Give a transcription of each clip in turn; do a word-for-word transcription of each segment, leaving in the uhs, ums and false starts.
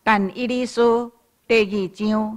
但伊理书第二章，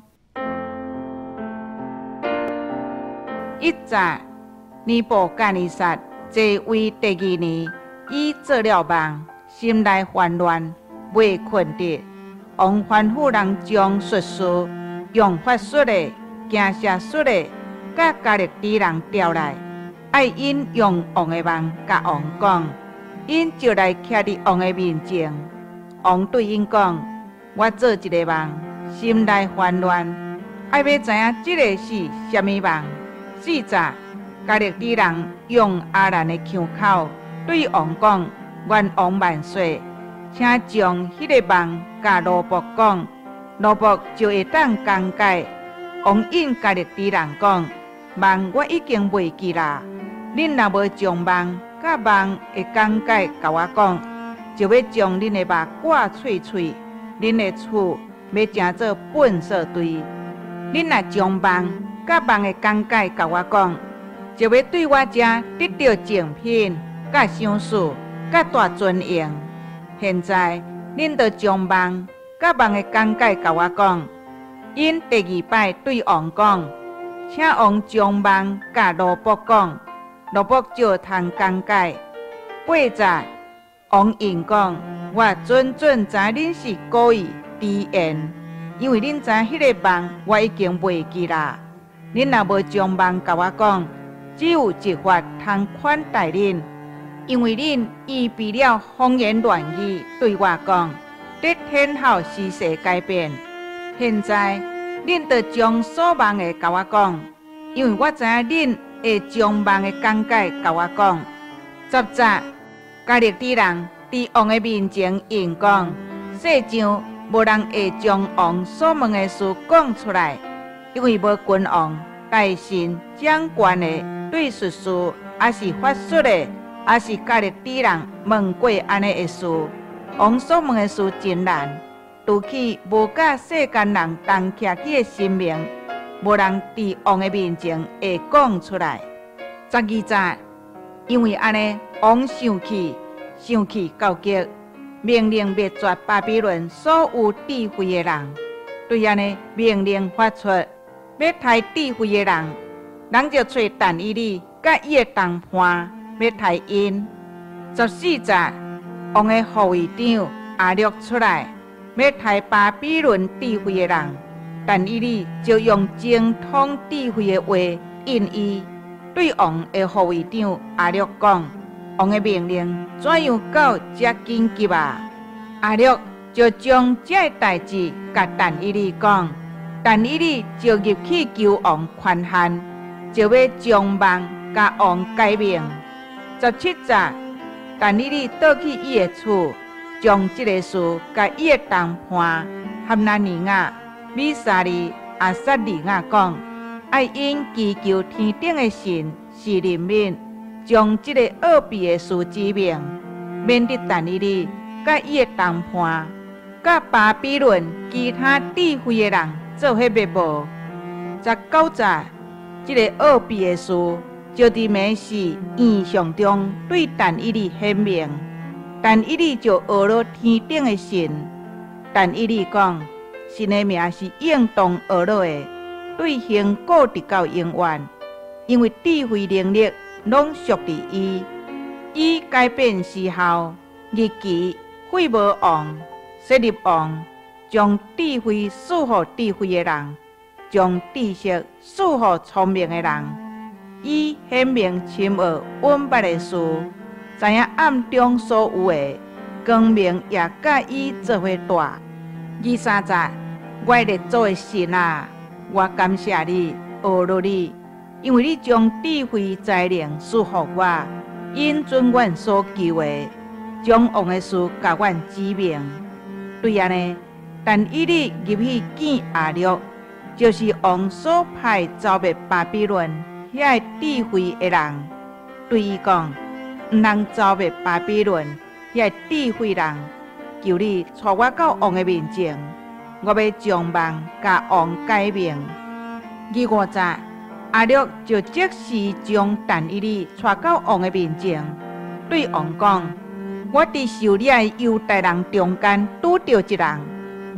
一早，尼布甲尼撒坐位第二年，伊做了梦，心内烦乱，未困得。王吩咐人将术士、用法术的、行邪术的，甲加勒底人调来，爱因用王的梦甲王讲，因就来徛伫王的面前。王对因讲：我做一个梦，心内烦乱，爱要知影这个是啥物梦。四早，加勒底人用阿兰的腔口对王讲：愿王万岁，请将迄个梦甲罗伯讲，罗伯就会当讲解。王应加勒底人讲：梦我已经袂记啦，恁若无将梦甲梦的讲解甲我讲，就要将恁的肉挂脆脆。恁的厝要成做粪扫堆。恁若将梦甲梦的讲解甲我讲，就要对我遮得到精品、甲赏识、甲大尊荣。现在恁着将梦甲梦的讲解甲我讲。因第二摆对王讲，请王将梦甲罗伯讲，罗伯就通讲解。八早，王应讲：我准准知恁是故意迟延，因为恁知迄个梦我已经袂记啦。恁若无将梦甲我讲，只有一法通款待恁，因为恁依避了风言乱语，对我讲，得天后时势改变。现在恁着将所梦的甲我讲，因为我知影恁会将梦的讲解甲我讲。十早，加勒底人伫王的面前应讲，世上无人会将王所问的事讲出来，因为无君王、大臣、掌权的、对术士，还是法术的，还是加勒底人问过安尼的事。王所问的事真难，除去无甲世间人同徛起的神明，无人伫王的面前会讲出来。十二早，因为安尼，王生气。生气到极，命令灭绝巴比伦所有智慧的人。对安尼命令发出，要杀智慧的人，人就找但以理甲伊的同伴，要杀因。十四早，王的护卫长亚略出来，要杀巴比伦智慧的人。但以理就用精通智慧的话应伊，对王的护卫长亚略讲。王的命令怎样到遮紧急啊？亚略就将这代志甲但以理讲，但以理就入去求王宽限，就要将梦甲王解明。十七早，但以理倒去伊的厝，将这个事甲伊的同伴哈拿尼亚、米沙利、阿撒利亚讲，爱因祈求天顶的神是怜悯。将这个恶弊的事指明，免得但以理甲伊的同伴，甲巴比伦其他智慧的人做迄灭无。十九早，这个恶弊的事就伫暝时异象中对但以理显明，但以理就学了天顶的神。但以理讲，神的名是应当学了的，对行固直到永远，因为智慧能力。拢属伫伊，伊改变时候，日期废无王，设立王，将智慧赐予智慧的人，将知识赐予聪明的人。伊显明深奥稳捌的事，知影暗中所有的，光明也甲伊做伙大。二三十，我列祖的神啊，我感谢你，学了你。因为你将智慧才能赐予我，因准阮所求的，将王的事甲阮指明。对安尼，但以理入去见亚略，就是王所派招灭巴比伦遐智慧的人，对伊讲：毋通招灭巴比伦遐智慧人，求你带我到王的面前，我要将梦甲王解明。二五早。亚略就即时将但以理带到王的面前，对王讲：我伫狩猎犹太人中间拄着一人，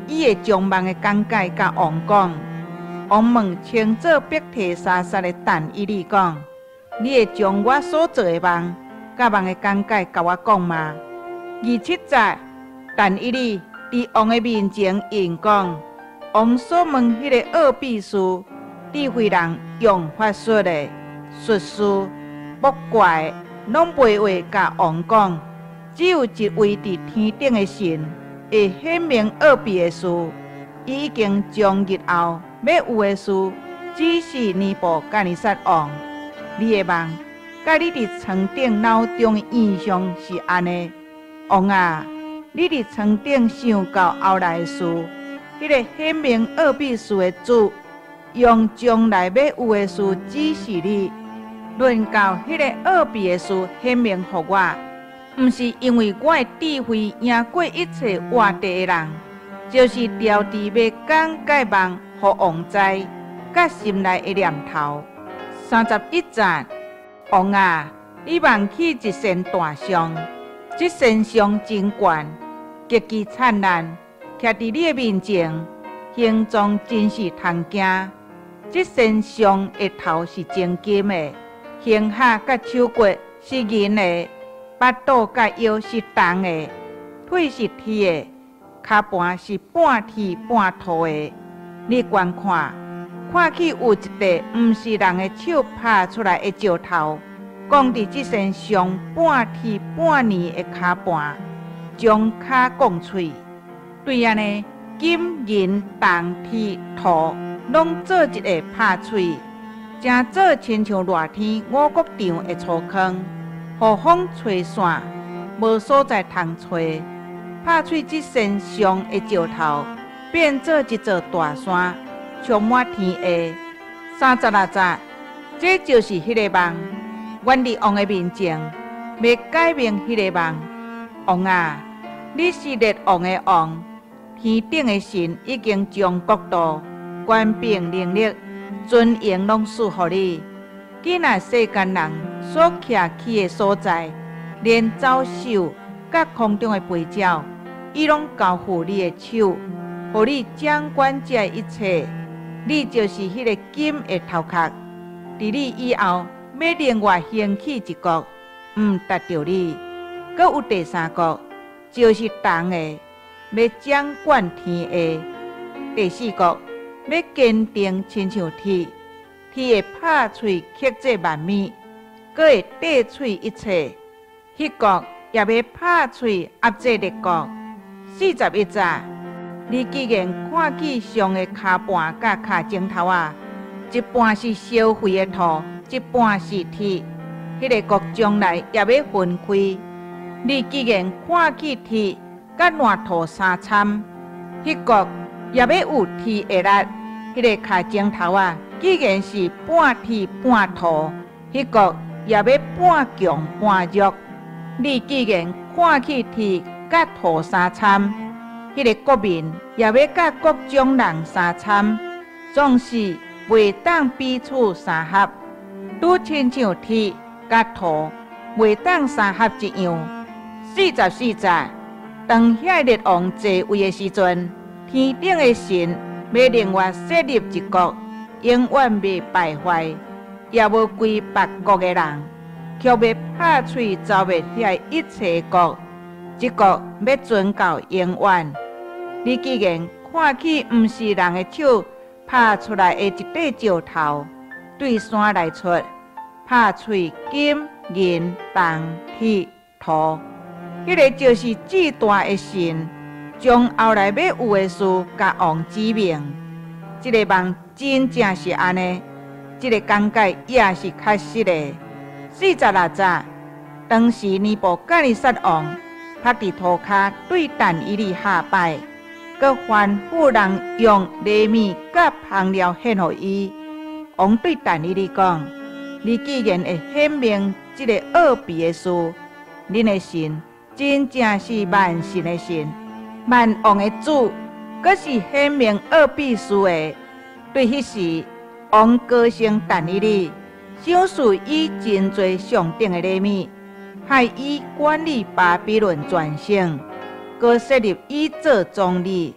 伊会将梦的讲解甲王讲。王问穿做白摕纱纱的但以理讲：你会将我所做的梦甲梦的讲解甲我讲吗？二七节，但以理伫王的面前应讲：王所问迄个奥秘事，智慧人用法术的术士、卜卦，拢袂话甲王讲。只有一位伫天顶的神会显明奥秘的事。伊已经将日后要有的事指示尼布甲尼撒王。你的梦，甲你伫床顶脑中的印象是安尼。王啊，你伫床顶想到后来的事，迄、那个显明奥秘事的主，用将来要有的事指示你。论到迄个奥秘的事显明予我，毋是因为我的智慧赢过一切活地的人，就是调治要讲解梦予王知，甲心内的念头。三十一节，王啊，你望起一身大象，这身象真悬，极其灿烂，徛伫你的面前，形状真是通惊。这身象的头是真金的，胸下甲手骨是银的。巴肚甲腰是铜的，腿是铁的，骹盘是半铁半土的。你观看，看起有一块毋是人的手拍出来的石头，讲伫即身上半铁半泥的骹盘，将骹拱喙。对安尼，金银铜铁土拢做一个拍喙，正做亲像热天五谷场的粗坑。予风吹散，无所在通吹。拍碎即身上的石头，变做一座大山，充满天下。三十六节，这就是迄个梦。阮伫王的面前，要解明迄个梦。王啊，你是列王的王，天顶的神已经将国度、权柄、能力、尊严拢赐予你。既然世间人所徛起的所在，连走兽甲空中的飞鸟，伊拢交付你的手，予你掌管这一切。你就是迄个金的头壳，伫你以后要另外兴起一国，毋达着你。阁有第三国，就是铜的，要掌管天下。第四国要坚定亲像铁。铁会拍碎克制万米，阁会摘碎一切。迄国也要拍碎压制列国。四十一节，你既然看见上的骹盘甲骹指头啊，一半是烧毁的土，一半是铁。迄、那个国将来也要分开。你既然看见铁甲烂土相参，迄国也要有铁的力。迄、那个骹指头啊，既然是半铁半土，迄个也要半强半弱。你既然看起铁甲土相参，迄、那个国民也要甲各种人相参，总是袂当彼此相合。拄亲像铁甲土袂当相合一样。四十四节，当遐列王坐位的时阵，天顶的神要另外设立一国。永远未败坏，也无归别国的人，却要拍碎造灭遐一切国，这国要存到永远。你既然看起毋是人的手拍出来的一块石头，对山来出，拍碎金银铜铁土，迄、那个就是至大的神，将后来要有的事甲王指明。这个梦真正是安尼，这个讲解也是确实的。四十六节，当时尼布甲尼撒王趴伫涂骹对但以理下拜，佮吩咐人用礼物甲香料献予伊。王对但以理讲：你既然会显明这个奥秘的事，恁的神真正是万神的神，万王的主。阁是显明奥秘事的，对迄时，王高升但以理，赏赐伊真侪上等的礼物，害伊管理巴比伦全省，阁设立伊做总理，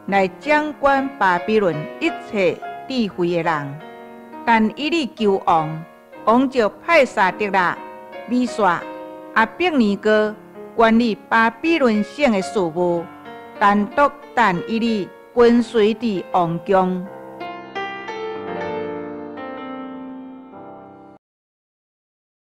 来掌管巴比伦一切智慧的人。但以利求王，王就派撒德拉、米煞、阿伯尼哥管理巴比伦省的事务，单独但以利跟随伫王宫。